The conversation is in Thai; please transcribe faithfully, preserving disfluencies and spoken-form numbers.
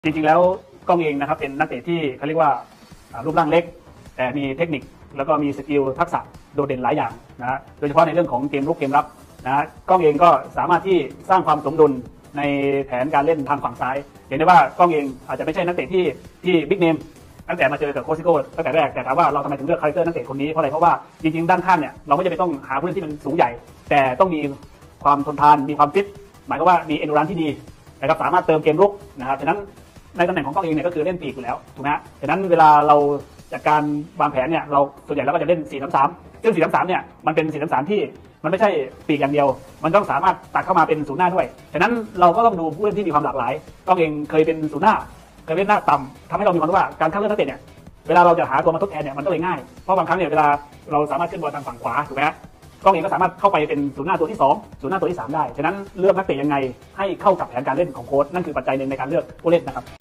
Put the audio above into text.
จริงๆแล้วกล้องเองนะครับเป็นนักเตะที่เขาเรียกว่ารูปร่างเล็กแต่มีเทคนิคแล้วก็มีสกิลทักษะโดดเด่นหลายอย่างนะฮะโดยเฉพาะในเรื่องของเกมรุกเกมรับนะฮะกล้องเองก็สามารถที่สร้างความสมดุลในแผนการเล่นทางฝั่งซ้ายเห็นได้ว่ากล้องเองอาจจะไม่ใช่นักเตะที่ที่บิ๊กเนมตั้งแต่มาเจอกับโคซิโก้ตั้งแต่แรกแต่ถามว่าเราทำไมถึงเลือกคาแรคเตอร์นักเตะคนนี้เพราะอะไรเพราะว่าจริงๆด้านข้างเนี่ยเราไม่จำเป็นต้องหาผู้เล่นที่มันสูงใหญ่แต่ต้องมีความทนทานมีความฟิตหมายความว่ามีเอนดูรันที่ดีนะครับสามารถเติมเกมรุกนะครับฉะนั้นในตำแหน่งของกล้องเองเนี่ยก็คือเล่นปีกอยู่แล้วถูกไหมฮะฉะนั้นเวลาเราจัดการวางแผนเนี่ยเราส่วนใหญ่เราก็จะเล่น สี่ สาม สาม ซึ่ง สี่ สาม สาม เนี่ยมันเป็น สี่ สาม สาม ที่มันไม่ใช่ปีกอย่างเดียวมันต้องสามารถตัดเข้ามาเป็นศูนย์หน้าด้วยฉะนั้นเราก็ต้องดูผู้เล่นที่มีความหลากหลายกล้องเองเคยเป็นศูนย์หน้าเคยเล่นหน้าต่ำทำให้เรามีความรู้ว่าการคัดเลือกนักเตะเนี่ยเวลาเราจะหาตัวมาทดแทนเนี่ยมันก็เลยง่ายเพราะบางครั้งเนี่ยเวลาเราสามารถขึ้นบอลทางฝั่งขวาถูกไหมฮะกล้องเองก็สามารถเข้าไปเป็นศูนย์หน้าตัวที่สองศูนย์หน้าตัวที่สามได้ฉะนั้นเลือกนักเตะยังไงให้เข้ากับแผนการเล่นของโค้ชนั่นคือปัจจัยหนึ่งในการเลือกผู้เล่นนะครับ